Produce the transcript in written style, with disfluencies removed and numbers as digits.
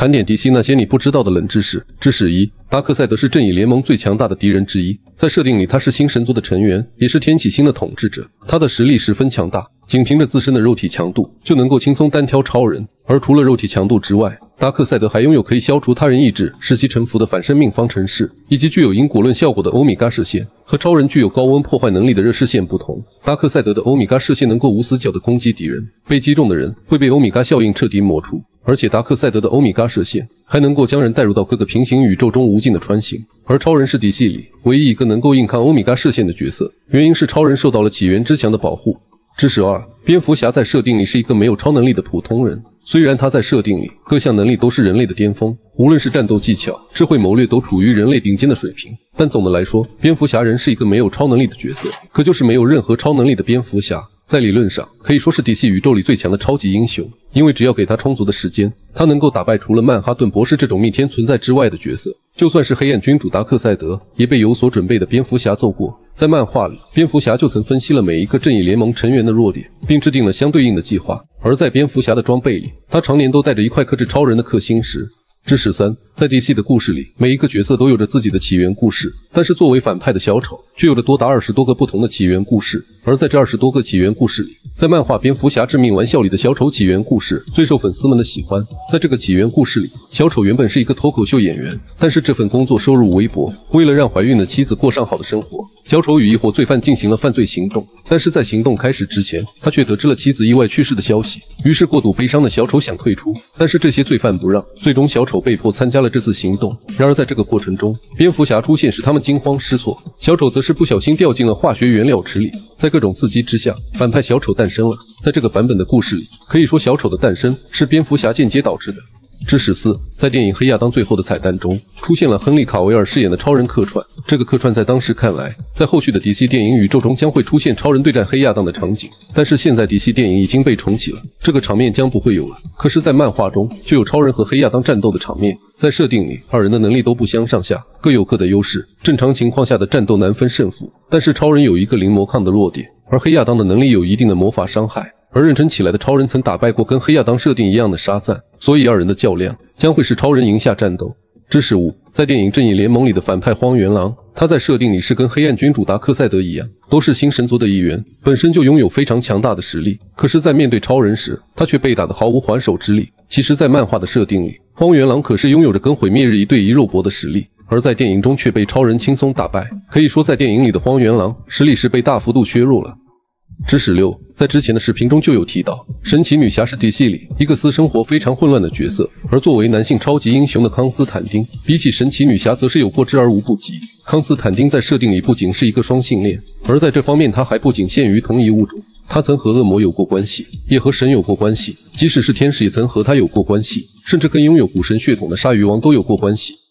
盘点 DC 那些你不知道的冷知识。知识1：达克赛德是正义联盟最强大的敌人之一，在设定里他是新神族的成员，也是天启星的统治者。他的实力十分强大，仅凭着自身的肉体强度就能够轻松单挑超人。而除了肉体强度之外，达克赛德还拥有可以消除他人意志、使其臣服的反生命方程式，以及具有因果论效果的欧米伽射线。和超人具有高温破坏能力的热射线不同，达克赛德的欧米伽射线能够无死角地攻击敌人，被击中的人会被欧米伽效应彻底抹除。而且达克赛德的欧米伽射线还能够将人带入到各个平行宇宙中无尽的穿行。而超人是 DC 里唯一一个能够硬抗欧米伽射线的角色，原因是超人受到了起源之墙的保护。知识2：蝙蝠侠在设定里是一个没有超能力的普通人。虽然他在设定里各项能力都是人类的巅峰，无论是战斗技巧、智慧谋略都处于人类顶尖的水平，但总的来说，蝙蝠侠仍是一个没有超能力的角色，可就是没有任何超能力的蝙蝠侠，在理论上可以说是 DC 宇宙里最强的超级英雄，因为只要给他充足的时间，他能够打败除了曼哈顿博士这种逆天存在之外的角色。就算是黑暗君主达克赛德，也被有所准备的蝙蝠侠揍过。在漫画里，蝙蝠侠就曾分析了每一个正义联盟成员的弱点，并制定了相对应的计划。而在蝙蝠侠的装备里，他常年都带着一块刻制超人的氪星石。知识3：在 DC 的故事里，每一个角色都有着自己的起源故事，但是作为反派的小丑却有着多达20多个不同的起源故事。而在这20多个起源故事里，在漫画《蝙蝠侠致命玩笑》里的小丑起源故事最受粉丝们的喜欢。在这个起源故事里，小丑原本是一个脱口秀演员，但是这份工作收入微薄，为了让怀孕的妻子过上好的生活，小丑与一伙罪犯进行了犯罪行动。但是在行动开始之前，他却得知了妻子意外去世的消息，于是过度悲伤的小丑想退出，但是这些罪犯不让，最终小丑被迫参加了这次行动。然而在这个过程中，蝙蝠侠出现使他们惊慌失措，小丑则是不小心掉进了化学原料池里。在各种刺激之下，反派小丑诞生了。在这个版本的故事里，可以说小丑的诞生是蝙蝠侠间接导致的。知识4：在电影《黑亚当》最后的彩蛋中，出现了亨利·卡维尔饰演的超人客串。这个客串在当时看来，在后续的 DC 电影宇宙中将会出现超人对战黑亚当的场景，但是现在 DC 电影已经被重启了，这个场面将不会有了。可是，在漫画中就有超人和黑亚当战斗的场面。在设定里，二人的能力都不相上下，各有各的优势，正常情况下的战斗难分胜负。但是超人有一个零魔抗的弱点，而黑亚当的能力有一定的魔法伤害。而认真起来的超人曾打败过跟黑亚当设定一样的沙赞，所以二人的较量将会是超人赢下战斗。知识5：在电影《正义联盟》里的反派荒原狼，他在设定里是跟黑暗君主达克赛德一样，都是新神族的一员，本身就拥有非常强大的实力。可是，在面对超人时，他却被打得毫无还手之力。其实，在漫画的设定里，荒原狼可是拥有着跟毁灭日一对一肉搏的实力，而在电影中却被超人轻松打败。可以说，在电影里的荒原狼实力是被大幅度削弱了。知识6：在之前的视频中就有提到，神奇女侠是 DC 里一个私生活非常混乱的角色，而作为男性超级英雄的康斯坦丁，比起神奇女侠则是有过之而无不及。康斯坦丁在设定里不仅是一个双性恋，而在这方面他还不仅限于同一物种，他曾和恶魔有过关系，也和神有过关系，即使是天使也曾和他有过关系，甚至跟拥有古神血统的鲨鱼王都有过关系。